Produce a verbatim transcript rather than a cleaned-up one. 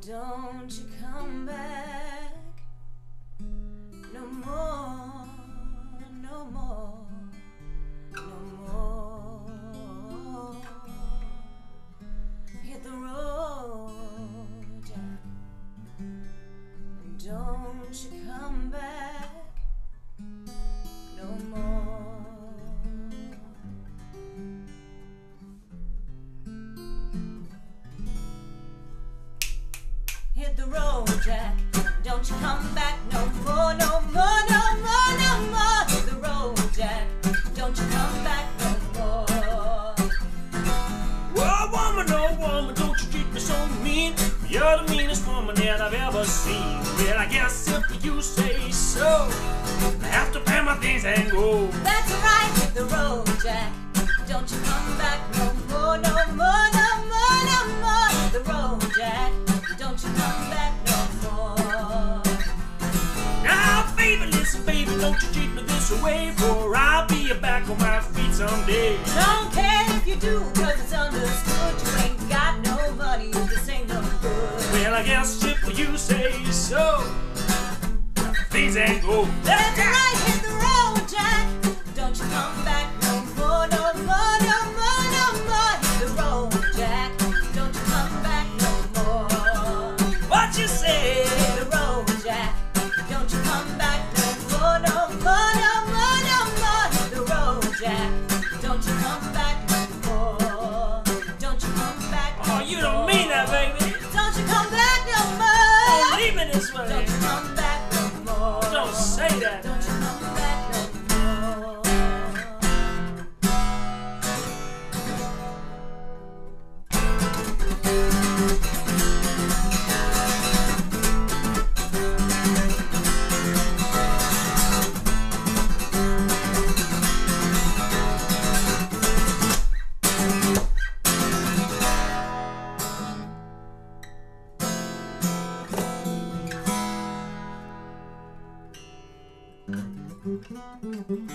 Don't you come back no more, no more, no more. Hit the road, Jack. Don't you come back no more. Hit the road, Jack. Don't you come back no more, no more, no more, no more. Hit the road, Jack. Don't you come back no more. Well, woman, oh woman, don't you treat me so mean. You're the meanest woman that I've ever seen. Well, I guess if you say so, I have to pack my things and go. That's right, hit the road, Jack. Don't you come back no more, no more, no more, no more. Hit the road, Jack. Don't you come back no more. Now, baby, listen, baby, don't you treat me this way, for I'll be back on my feet someday. Don't care if you do, cause it's understood. You ain't got no money, this ain't no good. Well, I guess if you say so, things ain't go. That's right, hit the road, Jack. Don't you come back no more, no more, no more, no more. Hit the road, Jack. Don't you come back no more. What you say? Hit the road, Jack. Don't you come back no more, no more, no more, no more. Hit the road, Jack. Don't you come back no more. Don't you come back no more. Oh, you don't mean that, baby. Don't you come back no more. Don't leave me this way. Don't you come back no more. Don't say that. Don't you come back no more. Thank you.